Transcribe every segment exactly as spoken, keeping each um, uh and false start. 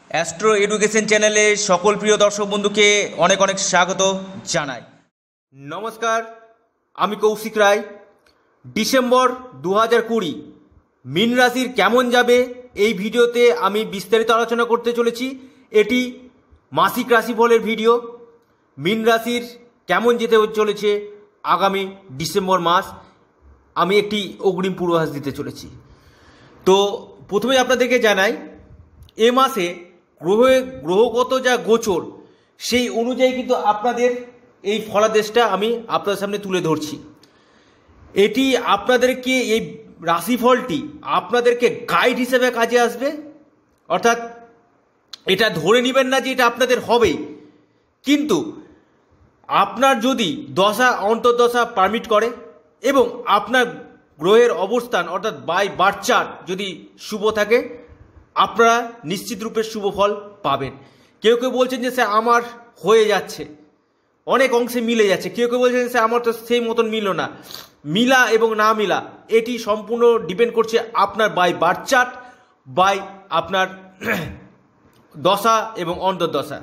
Astro education চ্যানেলে সকল প্রিয় দর্শক বন্ধুকে অনেক অনেক স্বাগত জানাই। নমস্কার, আমি কৌশিক রায়। ডিসেম্বর দু হাজার কুড়ি মীন রাশির কেমন যাবে এই ভিডিওতে আমি বিস্তারিত আলোচনা করতে চলেছি। এটি মাসিক রাশিফলের ভিডিও। মীন রাশির কেমন যেতে চলেছে আগামী ডিসেম্বর মাস আমি একটি অগ্রিম পূর্বাভাস দিতে চলেছি। তো প্রথমে আপনাদেরকে জানাই, এ মাসে গ্রহ গ্রহগত যা গোচর সেই অনুযায়ী কিন্তু আপনাদের এই ফলাদেশটা আমি আপনাদের সামনে তুলে ধরছি। এটি আপনাদেরকে এই রাশিফলটি আপনাদেরকে গাইড হিসেবে কাজে আসবে, অর্থাৎ এটা ধরে নেবেন না যে এটা আপনাদের হবেই, কিন্তু আপনার যদি দশা অন্তর্দশা পারমিট করে এবং আপনার গ্রহের অবস্থান অর্থাৎ বাই বার্থ চার্ট যদি শুভ থাকে আপনারা নিশ্চিত রূপে শুভ ফল পাবেন। কেউ কেউ বলছেন যে স্যার আমার হয়ে যাচ্ছে, অনেক অংশে মিলে যাচ্ছে, কেউ কেউ বলছেন স্যার আমার তো সেই মতন মিলো না। মিলা এবং না মিলা এটি সম্পূর্ণ ডিপেন্ড করছে আপনার বাই বার্থ চার্ট, বাই আপনার দশা এবং অন্তর্দশা।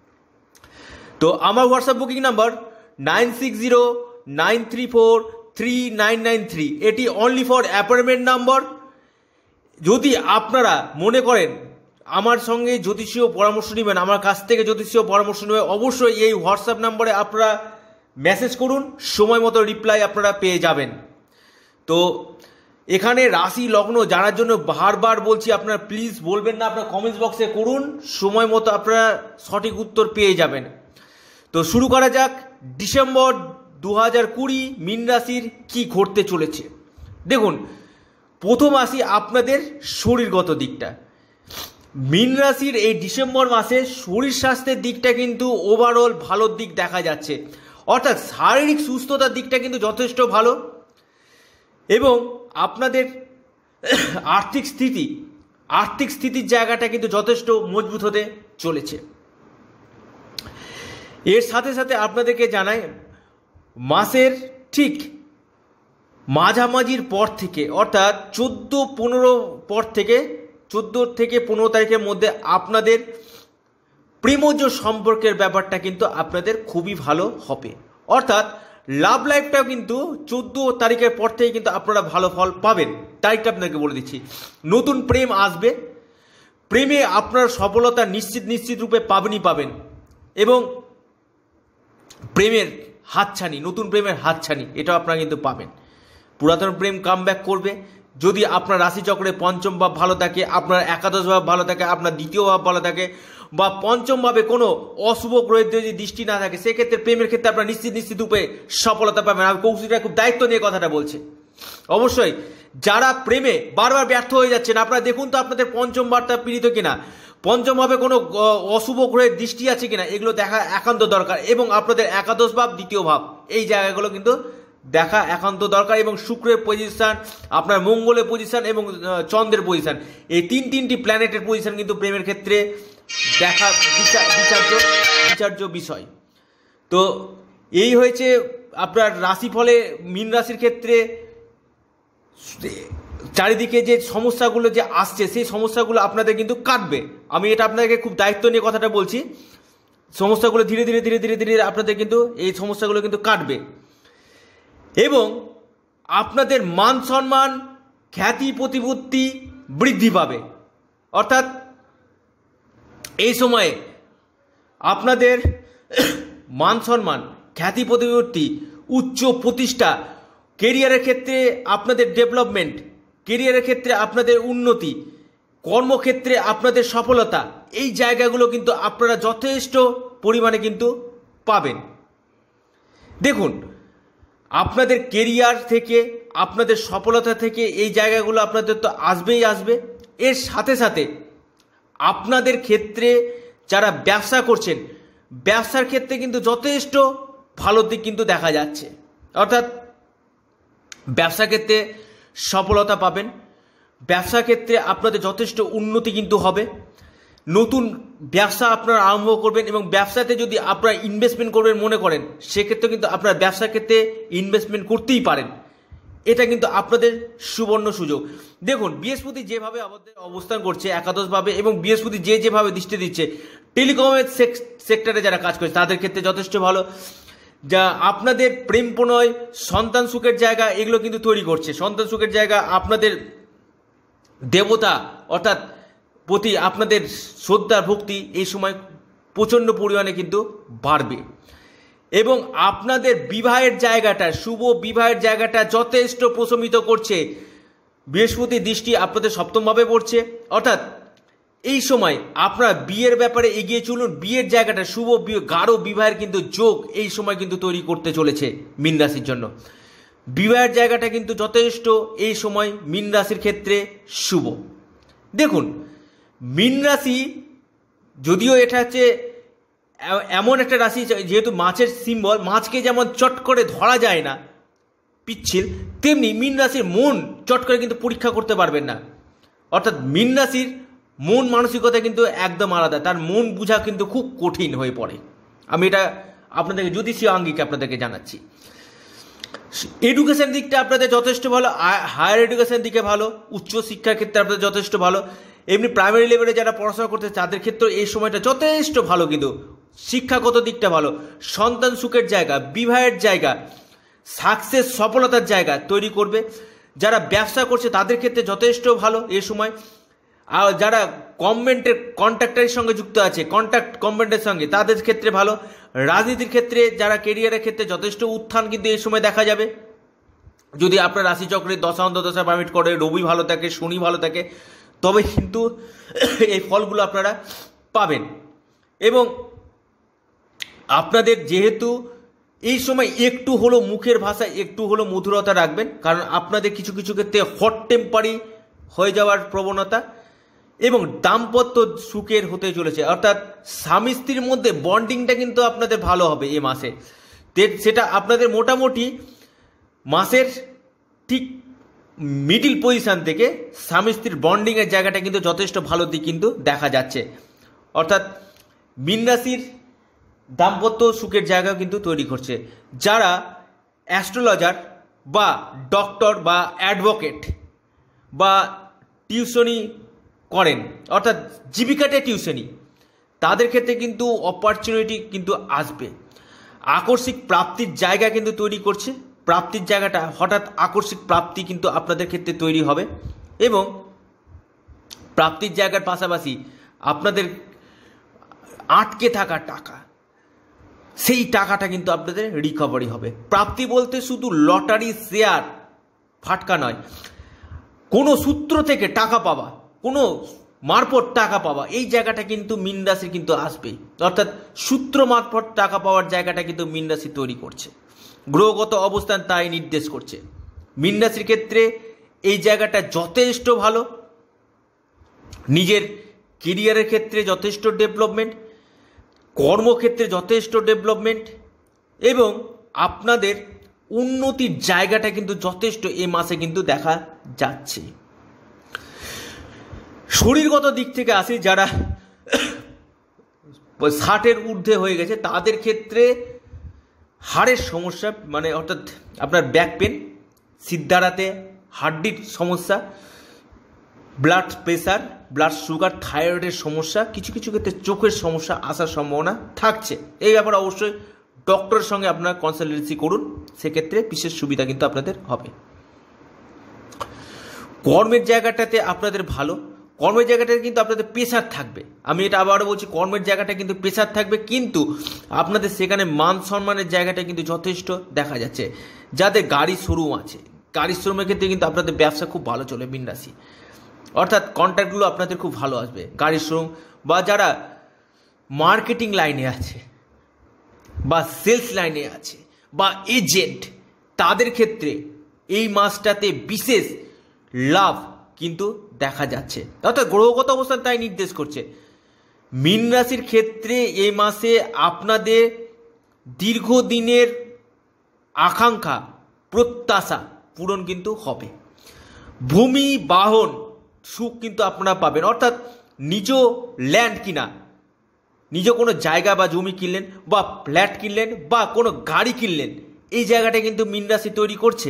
তো আমার WhatsApp booking number nine six zero nine three four three nine nine three, এটি অনলি ফর অ্যাপয়েন্টমেন্ট নাম্বার। যদি আপনারা মনে করেন আমার সঙ্গে জ্যোতিষীয় পরামর্শ নেবেন, আমার কাছ থেকে জ্যোতিষীয় পরামর্শ নেবেন, অবশ্যই এই হোয়াটসঅ্যাপ নাম্বারে আপনারা মেসেজ করুন, সময় মতো রিপ্লাই আপনারা পেয়ে যাবেন। তো এখানে রাশি লগ্ন জানার জন্য বারবার বলছি, আপনারা প্লিজ বলবেন না, আপনারা কমেন্টস বক্সে করুন, সময় মতো আপনারা সঠিক উত্তর পেয়ে যাবেন। তো শুরু করা যাক, ডিসেম্বর দু হাজার কুড়ি মীন রাশির কী ঘটতে চলেছে। দেখুন, প্রথম আসি আপনাদের শরীরগত দিকটা। মীন রাশির এই ডিসেম্বর মাসে শরীর স্বাস্থ্যের দিকটা কিন্তু ওভারঅল ভালোর দিক দেখা যাচ্ছে, অর্থাৎ শারীরিক সুস্থতার দিকটা কিন্তু যথেষ্ট ভালো এবং আপনাদের আর্থিক স্থিতি আর্থিক স্থিতির জায়গাটা কিন্তু যথেষ্ট মজবুত হতে চলেছে। এর সাথে সাথে আপনাদেরকে জানাই, মাসের ঠিক মাঝামাঝির পর থেকে অর্থাৎ চোদ্দো পনেরো পর থেকে চোদ্দো থেকে পনেরো তারিখের মধ্যে আপনাদের প্রেমজ সম্পর্কের ব্যাপারটা কিন্তু আপনাদের খুবই ভালো হবে, অর্থাৎ লাভ লাইফটাও কিন্তু চোদ্দো তারিখের পর থেকে কিন্তু আপনারা ভালো ফল পাবেন। তারিখটা আপনাকে বলে দিচ্ছি, নতুন প্রেম আসবে, প্রেমে আপনার সফলতা নিশ্চিত নিশ্চিত রূপে পাবেনই পাবেন এবং প্রেমের হাতছানি, নতুন প্রেমের হাতছানি এটাও আপনারা কিন্তু পাবেন। পুরাতন প্রেম কাম ব্যাক করবে। যদি আপনার রাশিচক্রে পঞ্চম ভাব ভালো থাকে, আপনার একাদশ ভাব ভালো থাকে, আপনার দ্বিতীয় ভাব ভালো থাকে বা পঞ্চম ভাবে কোনো অশুভ গ্রহের যদি দৃষ্টি না থাকে, সেক্ষেত্রে প্রেমের ক্ষেত্রে আপনারা নিশ্চিত নিশ্চিত রূপে সফলতা পাবেন। আমি কৌশিকরা খুব দায়িত্ব নিয়ে কথাটা বলছে। অবশ্যই যারা প্রেমে বারবার ব্যর্থ হয়ে যাচ্ছেন, আপনারা দেখুন তো আপনাদের পঞ্চম ভাবটা পীড়িত কিনা, পঞ্চম ভাবে কোনো অশুভ গ্রহের দৃষ্টি আছে কিনা, এগুলো দেখা একান্ত দরকার এবং আপনাদের একাদশ ভাব দ্বিতীয় ভাব এই জায়গাগুলো কিন্তু দেখা একান্ত দরকার এবং শুক্রের পজিশন, আপনার মঙ্গলের পজিশন এবং চন্দ্রের পজিশন, এই তিন তিনটি প্ল্যানেটের পজিশন কিন্তু প্রেমের ক্ষেত্রে দেখা বিচার্য বিচার্য বিষয়। তো এই হয়েছে আপনার রাশিফলে মীন রাশির ক্ষেত্রে চারিদিকে যে সমস্যাগুলো যে আসছে সেই সমস্যাগুলো আপনাদের কিন্তু কাটবে। আমি এটা আপনাদেরকে খুব দায়িত্ব নিয়ে কথাটা বলছি, সমস্যাগুলো ধীরে ধীরে ধীরে ধীরে ধীরে আপনাদের কিন্তু এই সমস্যাগুলো কিন্তু কাটবে এবং আপনাদের মান সম্মান খ্যাতি প্রতিপত্তি বৃদ্ধি পাবে। অর্থাৎ এই সময়ে আপনাদের মান সম্মান খ্যাতি প্রতিপত্তি উচ্চ প্রতিষ্ঠা, কেরিয়ারের ক্ষেত্রে আপনাদের ডেভেলপমেন্ট, কেরিয়ারের ক্ষেত্রে আপনাদের উন্নতি, কর্মক্ষেত্রে আপনাদের সফলতা, এই জায়গাগুলো কিন্তু আপনারা যথেষ্ট পরিমাণে কিন্তু পাবেন। দেখুন, আপনাদের কেরিয়ার থেকে আপনাদের সফলতা থেকে এই জায়গাগুলো আপনাদের তো আসবেই আসবে। এর সাথে সাথে আপনাদের ক্ষেত্রে যারা ব্যবসা করছেন, ব্যবসার ক্ষেত্রে কিন্তু যথেষ্ট ভালো দিক কিন্তু দেখা যাচ্ছে, অর্থাৎ ব্যবসা ক্ষেত্রে সফলতা পাবেন, ব্যবসা ক্ষেত্রে আপনাদের যথেষ্ট উন্নতি কিন্তু হবে। নতুন ব্যবসা আপনারা আরম্ভ করবেন এবং ব্যবসাতে যদি আপনারা ইনভেস্টমেন্ট করবেন মনে করেন, সেক্ষেত্রে কিন্তু আপনারা ব্যবসার ক্ষেত্রে ইনভেস্টমেন্ট করতেই পারেন। এটা কিন্তু আপনাদের সুবর্ণ সুযোগ। দেখুন বৃহস্পতি যেভাবে আমাদের অবস্থান করছে একাদশভাবে, এবং বৃহস্পতি যে যেভাবে দৃষ্টি দিচ্ছে টেলিকমের সেক্টরে যারা কাজ করছে তাদের ক্ষেত্রে যথেষ্ট ভালো। যা আপনাদের প্রেম প্রণয়, সন্তান সুখের জায়গা, এগুলো কিন্তু তৈরি করছে। সন্তান সুখের জায়গা, আপনাদের দেবতা অর্থাৎ প্রতি আপনাদের শ্রদ্ধা ভক্তি এই সময় প্রচণ্ড পরিমাণে কিন্তু বাড়বে, এবং আপনাদের বিবাহের জায়গাটা, শুভ বিবাহের জায়গাটা যথেষ্ট প্রশমিত করছে। বৃহস্পতির দৃষ্টি আপনাদের সপ্তমভাবে পড়ছে, অর্থাৎ এই সময় আপনার বিয়ের ব্যাপারে এগিয়ে চলুন। বিয়ের জায়গাটা শুভ গাঢ় বিবাহের কিন্তু যোগ এই সময় কিন্তু তৈরি করতে চলেছে মীন রাশির জন্য। বিবাহের জায়গাটা কিন্তু যথেষ্ট এই সময় মীন রাশির ক্ষেত্রে শুভ। দেখুন মীন রাশি যদিও এটা হচ্ছে এমন একটা রাশি, যেহেতু মাছের সিম্বল, মাছকে যেমন চট করে ধরা যায় না পিচ্ছিল, তেমনি মীন রাশির মন চট করে কিন্তু পরীক্ষা করতে পারবেন না। অর্থাৎ মীন রাশির মন মানসিকতা কিন্তু একদম আলাদা, তার মন বোঝা কিন্তু খুব কঠিন হয়ে পড়ে। আমি এটা আপনাদেরকে জ্যোতিষীয় আঙ্গিকে আপনাদেরকে জানাচ্ছি। এডুকেশন দিকটা আপনাদের যথেষ্ট ভালো, হায়ার এডুকেশন দিকে ভালো, উচ্চ শিক্ষার ক্ষেত্রে আপনাদের যথেষ্ট ভালো। এমনি প্রাইমারি লেভেলে যারা পড়াশোনা করতে তাদের ক্ষেত্রে এই সময়টা যথেষ্ট ভালো, কিন্তু শিক্ষাগত দিকটা ভালো। সন্তান সুখের জায়গা, বিবাহের জায়গা, সাকসেস সফলতার জায়গা তৈরি করবে। যারা ব্যবসা করছে তাদের ক্ষেত্রে যথেষ্ট ভালো এই সময়। আর যারা গভর্নমেন্টের কন্ট্রাক্টারের সঙ্গে যুক্ত আছে, কন্ট্রাক্ট গভর্নমেন্টের সঙ্গে, তাদের ক্ষেত্রে ভালো। রাজনীতির ক্ষেত্রে যারা কেরিয়ারের ক্ষেত্রে যথেষ্ট উত্থান কিন্তু এই সময় দেখা যাবে, যদি আপনার রাশিচক্রের দশা অন্তর্দশা পারমিট করে, রবি ভালো থাকে, শনি ভালো থাকে, তবে কিন্তু এই ফলগুলো আপনারা পাবেন। এবং আপনাদের যেহেতু এই সময় একটু হলো মুখের ভাষায় একটু হলো মধুরতা রাখবেন, কারণ আপনাদের কিছু কিছু ক্ষেত্রে হট টেম্পারি হয়ে যাওয়ার প্রবণতা, এবং দাম্পত্য সুখের হতে চলেছে। অর্থাৎ স্বামী স্ত্রীর মধ্যে বন্ডিংটা কিন্তু আপনাদের ভালো হবে এ মাসে। সেটা আপনাদের মোটামুটি মাসের ঠিক মিডিল পজিশান থেকে স্বামী স্ত্রীর বন্ডিংয়ের জায়গাটা কিন্তু যথেষ্ট ভালো দিক কিন্তু দেখা যাচ্ছে। অর্থাৎ মীন রাশির দাম্পত্য সুখের জায়গাও কিন্তু তৈরি করছে। যারা অ্যাস্ট্রোলজার বা ডক্টর বা অ্যাডভোকেট বা টিউশনি করেন, অর্থাৎ জীবিকাতে টিউশনি, তাদের ক্ষেত্রে কিন্তু অপরচুনিটি কিন্তু আসবে। আকস্মিক প্রাপ্তির জায়গা কিন্তু তৈরি করছে। প্রাপ্তির জায়গাটা হঠাৎ আকস্মিক প্রাপ্তি কিন্তু আপনাদের ক্ষেত্রে তৈরি হবে, এবং প্রাপ্তির জায়গার পাশাপাশি আপনাদের আটকে থাকা টাকা, সেই টাকাটা কিন্তু আপনাদের রিকভারি হবে। প্রাপ্তি বলতে শুধু লটারি, শেয়ার, ফাটকা নয়, কোনো সূত্র থেকে টাকা পাওয়া, কোনো মারফত টাকা পাওয়া, এই জায়গাটা কিন্তু মীন রাশি কিন্তু আসবে। অর্থাৎ সূত্র মারফত টাকা পাওয়ার জায়গাটা কিন্তু মীন রাশি তৈরি করছে। গ্রহগত অবস্থান তাই নির্দেশ করছে। মীন রাশির ক্ষেত্রে এই জায়গাটা যথেষ্ট ভালো। নিজের কেরিয়ারের ক্ষেত্রে যথেষ্ট ডেভেলপমেন্ট, কর্মক্ষেত্রে যথেষ্ট ডেভেলপমেন্ট, এবং আপনাদের উন্নতির জায়গাটা কিন্তু যথেষ্ট এই মাসে কিন্তু দেখা যাচ্ছে। শরীরগত দিক থেকে আসি, যারা ষাটের ঊর্ধ্বে হয়ে গেছে তাদের ক্ষেত্রে হাড়ের সমস্যা, মানে অর্থাৎ আপনার ব্যাক পেন, সিদ্ধারাতে হাড্ডির সমস্যা, ব্লাড প্রেশার, ব্লাড সুগার, থাইরয়েডের সমস্যা, কিছু কিছু ক্ষেত্রে চোখের সমস্যা আসার সম্ভাবনা থাকছে। এই ব্যাপারে অবশ্যই ডক্টরের সঙ্গে আপনারা কনসালটেন্সি করুন, সেক্ষেত্রে বিশেষ সুবিধা কিন্তু আপনাদের হবে। কর্মের জায়গাটাতে আপনাদের ভালো, কর্মের জায়গাটাতে কিন্তু আপনাদের প্রেশার থাকবে। আমি এটা আবারও বলছি, কর্মের জায়গাটা কিন্তু প্রেশার থাকবে, কিন্তু আপনাদের সেখানে মান সম্মানের জায়গাটা কিন্তু যথেষ্ট দেখা যাচ্ছে। যাদের গাড়ি শোরুম আছে, গাড়ি শোরুমের ক্ষেত্রে কিন্তু আপনাদের ব্যবসা খুব ভালো চলে মীন রাশি। অর্থাৎ কন্ট্রাক্টগুলো আপনাদের খুব ভালো আসবে। গাড়ির শোরুম বা যারা মার্কেটিং লাইনে আছে বা সেলস লাইনে আছে বা এজেন্ট, তাদের ক্ষেত্রে এই মাসটাতে বিশেষ লাভ কিন্তু দেখা যাচ্ছে। অর্থাৎ গ্রহগত অবস্থান তাই নির্দেশ করছে। মীন রাশির ক্ষেত্রে এই মাসে আপনাদের দীর্ঘদিনের আকাঙ্ক্ষা, প্রত্যাশা পূরণ কিন্তু হবে। ভূমি বাহন সুখ কিন্তু আপনারা পাবেন। অর্থাৎ নিজ ল্যান্ড কিনা, নিজ কোনো জায়গা বা জমি কিনলেন বা ফ্ল্যাট কিনলেন বা কোনো গাড়ি কিনলেন, এই জায়গাটা কিন্তু মীন রাশি তৈরি করছে।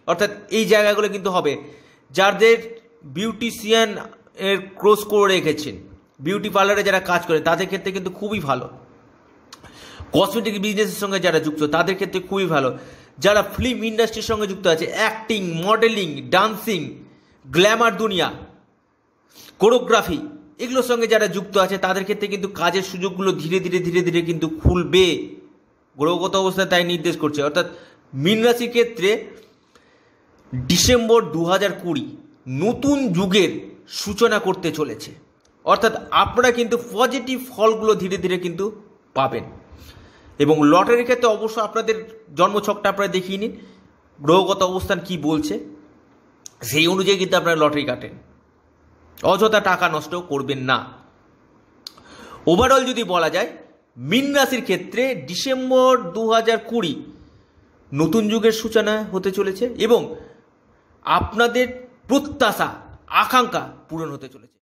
অর্থাৎ এই জায়গাগুলো কিন্তু হবে। যাদের বিউটিশিয়ান এর কোর্স করে রেখেছেন, বিউটি পার্লারে যারা কাজ করেন তাদের ক্ষেত্রে কিন্তু খুবই ভালো। কসমেটিক বিজনেসের সঙ্গে যারা যুক্ত তাদের ক্ষেত্রে খুবই ভালো। যারা ফিল্ম ইন্ডাস্ট্রির সঙ্গে যুক্ত আছে, অ্যাক্টিং, মডেলিং, ডান্সিং, গ্ল্যামার দুনিয়া, কোরিওগ্রাফি, এগুলোর সঙ্গে যারা যুক্ত আছে তাদের ক্ষেত্রে কিন্তু কাজের সুযোগগুলো ধীরে ধীরে ধীরে ধীরে কিন্তু খুলবে। গ্রহগত অবস্থায় তাই নির্দেশ করছে। অর্থাৎ মীন রাশির ক্ষেত্রে ডিসেম্বর দু হাজার কুড়ি নতুন যুগের সূচনা করতে চলেছে। অর্থাৎ আপনারা কিন্তু পজিটিভ ফলগুলো ধীরে ধীরে কিন্তু পাবেন। এবং লটারির ক্ষেত্রে অবশ্য আপনাদের জন্মছকটা আপনারা দেখিয়ে নিন, গ্রহগত অবস্থান কি বলছে, সেই অনুযায়ী কিন্তু আপনারা লটারি কাটেন। অযথা টাকা নষ্ট করবেন না। ওভারঅল যদি বলা যায়, মীন রাশির ক্ষেত্রে ডিসেম্বর দু হাজার কুড়ি নতুন যুগের সূচনা হতে চলেছে এবং আপনাদের প্রত্যাশা, আকাঙ্ক্ষা পূরণ হতে চলেছে।